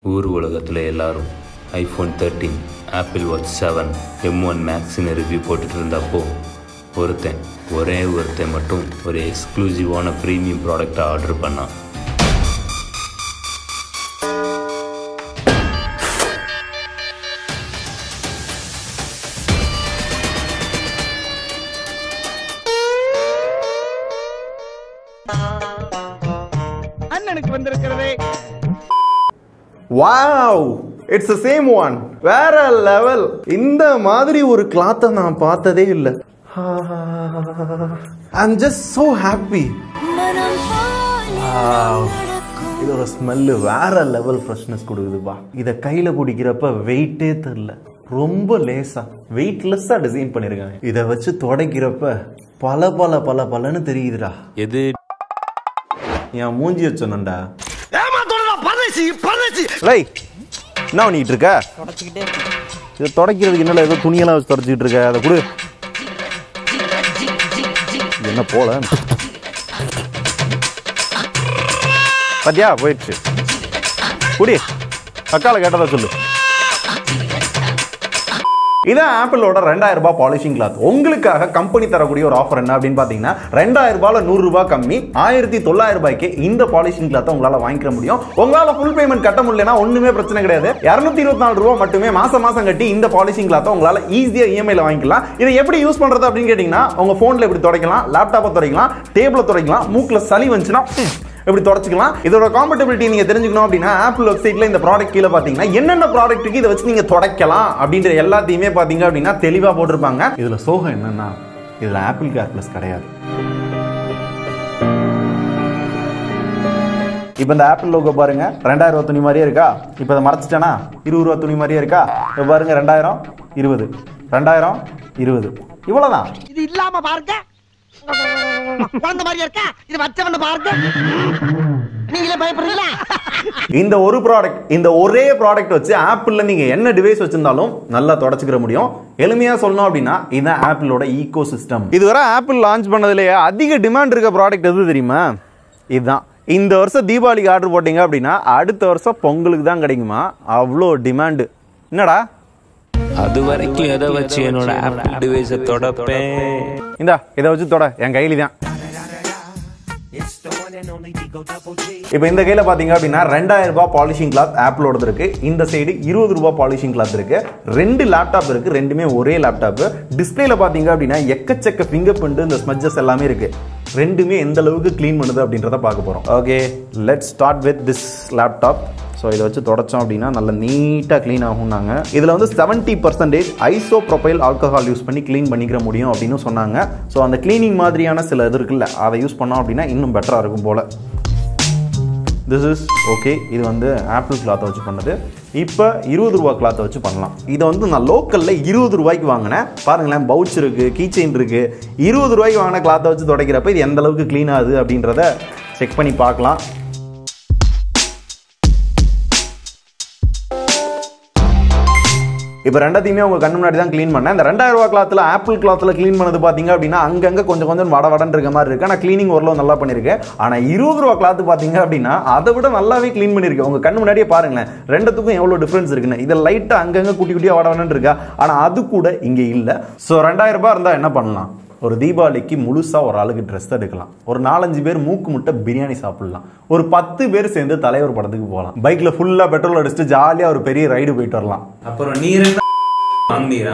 ஊர் உலகத்தில் எல்லாரும் ஐஃபோன் 13, ஆப்பிள் வாட்ச் 7, M1 மேக்ஸ்னு ரிவ்யூ போட்டுட்டு இருந்தப்போ ஒரே ஒருத்தன் மட்டும் ஒரு எக்ஸ்க்ளூசிவான ப்ரீமியம் ப்ராடக்டை ஆர்டர் பண்ணான். அண்ணனுக்கு வந்திருக்கிறதே. Wow, it's the same one. வேற லெவல். இந்த மாதிரி ஒரு கிளாத்தை நான் பார்த்ததே இல்லை. I'm just so happy. இதோட ஸ்மெல்லு வேற லெவல் ஃப்ரெஷ்னஸ் கொடுக்குதுப்பா. இதை கையில குடிக்கிறப்ப வெயிட்டே தெரியல, ரொம்ப லேசா வெயிட்லெஸ்ஸா டிசைன் பண்ணிருக்காங்க. இதை வச்சு துடைக்கிறப்ப பல பல பல பலன்னு தெரியுதுடா. எது என் மூஞ்சி வச்சோண்டா. என்ன பண்ணிட்டு இருக்க? இதை தொடக்கிறதுக்கு என்ன ஏதோ துணியெல்லாம் வச்சு தொடச்சிக்கிட்டு இருக்க? அதை கொடு. என்ன போல பத்தியா போயிடுச்சு. குடி. அக்கால கேட்டதா சொல்லு. இதான் ஆப்பிளோட 2000 ரூபாய் பாலிஷிங் கிளாத். உங்களுக்காக கம்பெனி தரக்கூடிய ஒரு ஆஃபர் என்ன அப்படின்னு பாத்தீங்கன்னா, 2000 ரூபாயில 100 ரூபாய் கம்மி, 1900 ரூபாய்க்கு இந்த பாலிஷிங் கிளாத்தை உங்களால வாங்கிக்க முடியும். உங்களால ஃபுல் பேமெண்ட் கட்ட முடியலன்னா ஒண்ணுமே பிரச்சனை கிடையாது. 224 ரூபாய் மட்டுமே மாசம் கட்டி இந்த பாலிஷிங் கிளாத்தை உங்களால ஈஸியா இஎம்ஐல வாங்கிக்கலாம். இதை எப்படி யூஸ் பண்றது அப்படின்னு கேட்டீங்கன்னா, உங்க போன்ல இப்படி துடைக்கலாம், லேப்டாப்பை துடைக்கலாம், டேபிள துடைக்கலாம், மூக்குல சளி வந்துச்சுன்னா எப்படி தொடச்சிக்கலாம். இதோட காம்பேட்டபிலிட்டி நீங்க தெரிஞ்சுக்கணும் அப்படின்னா, ஆப்பிள் வெப்சைட்ல இந்த ப்ராடக்ட் கீழே பாத்தீங்கன்னா என்னென்ன ப்ராடக்ட்டுக்கு இதை வச்சு நீங்க துடைக்கலாம் அப்படின்ற எல்லாத்தையுமே பாத்தீங்க அப்படின்னா தெளிவா போட்டிருப்பாங்க. இதுல சோகம் என்னன்னா, இதுல ஆப்பிள் கேர் பிளஸ் கிடையாது. இப்ப இந்த ஆப்பிள் லோகோ பாருங்க, 2000 ரூபாய் துணி மாதிரியே இருக்கா? இப்ப இதை மறைச்சிட்டேனா 20 ரூபாய் துணி மாதிரியே இருக்கா? இப்ப பாருங்க 2000, 20, 2000, 20 இவ்வளவுதான். இது இல்லாம பாருங்க, குழந்தை மாதிரி இருக்கா? இது வச்சவன பாருங்க, நீங்களே பயப்படுறீங்களா? இந்த ஒரு ப்ராடக்ட், இந்த ஒரே ப்ராடக்ட் வச்சு ஆப்பிள்ல நீங்க என்ன டிவைஸ் வச்சிருந்தாலும் நல்லா தொடச்சிக்கிற முடியும். எளிமையா சொல்லணும் அப்படின்னா இதுதான் ஆப்பிளோட ஈகோ சிஸ்டம். இதுவரை ஆப்பிள் லான்ச் பண்ணதுலேயே அதிக டிமாண்ட் இருக்க ப்ராடக்ட் எது தெரியுமா? இதுதான். இந்த வருஷம் தீபாவளிக்கு ஆர்டர் போட்டீங்க அப்படின்னா அடுத்த வருஷம் பொங்கலுக்கு தான் கிடைக்குமா, அவ்வளோ டிமாண்டு. என்னடா அது வரைக்கும் எதை வச்சு என்னோட ஆப்பிள் டிவைஸை தொடப்பேன்? இந்தா இதை வச்சு தொட, என் கையில தான். இப்ப இந்த கையில பாத்தீங்க அப்படின்னா 2000 ரூபாய் பாலிஷிங் கிளாத் ஆப்பிளோட இருக்கு. இந்த சைடு 20 ரூபாய் பாலிஷிங் கிளாத் இருக்கு. 2 லேப்டாப் இருக்கு, ரெண்டுமே ஒரே லேப்டாப். டிஸ்பிளேல பாத்தீங்க அப்படின்னா எக்கச்சக்க ஃபிங்கர் பிரிண்ட், இந்த ஸ்மட்ஜஸ் எல்லாமே இருக்கு. ரெண்டுமே எந்த அளவுக்கு க்ளீன் பண்ணுது அப்படின்றத பார்க்க போறோம். Okay, let's start with this laptop. So இதை வச்சு தொடச்சோம் அப்படின்னா நல்லா நீட்டாக க்ளீன் ஆகும்னாங்க. இதில் வந்து 70% ஐசோப்ரோபைல் ஆல்கஹால் யூஸ் பண்ணி க்ளீன் பண்ணிக்கிற முடியும் அப்படின்னு சொன்னாங்க. ஸோ அந்த க்ளீனிங் மாதிரியான சில இது இருக்குல்ல, அதை யூஸ் பண்ணோம் அப்படின்னா இன்னும் பெட்டராக இருக்கும் போல். This is okay. இது வந்து ஆப்பிள் கிளாத்தை வச்சு பண்ணது. இப்போ 20 ரூபா கிளாத்தை வச்சு பண்ணலாம். இதை வந்து நான் லோக்கலில் 20 ரூபாய்க்கு வாங்கினேன். பாருங்களேன், பவுச் இருக்குது, கீ செயின் இருக்குது. 20 ரூபாய்க்கு வாங்கின கிளாத்தை வச்சு துடைக்கிறப்ப இது எந்த அளவுக்கு க்ளீன் ஆகுது அப்படின்றத செக் பண்ணி பார்க்கலாம். இப்போ ரெண்டாத்தையுமே உங்க கண்ணு முன்னாடி தான் க்ளீன் பண்ணேன். இந்த 2000 ரூபாய் கிளாத்தில் ஆப்பிள் கிளாத்தில் க்ளீன் பண்ணது பார்த்தீங்க அப்படின்னா அங்கங்கே கொஞ்சம் வடன்னு இருக்க மாதிரி இருக்கு. ஆனால் க்ளீனிங் ஓரளவு நல்லா பண்ணியிருக்கேன். ஆனால் 20 ரூபாய் கிளாத்து பார்த்தீங்க அப்படின்னா அதை விட நல்லாவே க்ளீன் பண்ணியிருக்கேன். உங்க கண்ணு முன்னாடியே பாருங்களேன், ரெண்டுத்துக்கும் எவ்வளோ டிஃப்ரென்ஸ் இருக்குன்னு. இதை லைட்டாக அங்கங்கே குட்டியாக வடன்னு இருக்கா, ஆனால் அது கூட இங்கே இல்லை. ஸோ 2000 ரூபாய் இருந்தால் என்ன பண்ணலாம்? ஒரு தீபாவளிக்கு முழுசா ஒரு ஆளுக்கு ட்ரெஸ் எடுக்கலாம், ஒரு 4-5 பேர் மூக்கு முட்டை பிரியாணி சாப்பிடலாம், ஒரு 10 பேர் சேர்ந்து தலைவர் படத்துக்கு போகலாம், பைக்ல ஃபுல்லா பெட்ரோல் அடிச்சுட்டு ஜாலியா ஒரு பெரிய ரைடு போயிட்டு வரலாம். அப்புறம் நீ வாங்கியா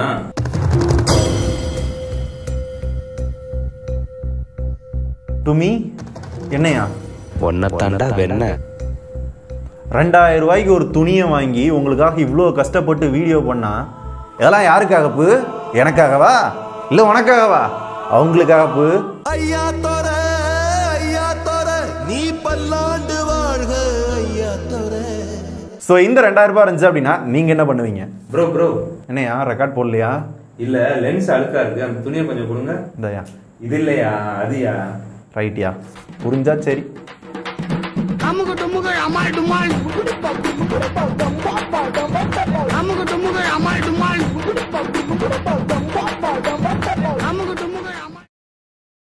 டுமி என்னையா ஒன்ன தாண்டா வெண்ண. 2000 ரூபாய்க்கு ஒரு துணியை வாங்கி உங்களுக்காக இவ்வளோ கஷ்டப்பட்டு வீடியோ பண்ணா இதெல்லாம் யாருக்காகப்பு? எனக்காகவா இல்ல உனக்காகவா? அவங்களுக்காக. ஐயா தோர ஐயா தோர நீ பல்லாண்டு வாழ்க ஐயா தோர. சோ இந்த 2000 ரூபாய் இருந்துச்சு அப்படின்னா நீங்க என்ன பண்ணுவீங்க? ப்ரோ என்னையா ரெக்கார்ட் போடலையா? இல்ல லென்ஸ் அழுக்கா இருக்கு, அந்த துணியை கொஞ்சம் கொடுங்க. இந்தயா இது இல்லையா அதுயா? ரைட்யா, புரிஞ்சா சரி. அமுக டுமுக அமால் டுமால், அமுக டுமுக அமால் டுமால்.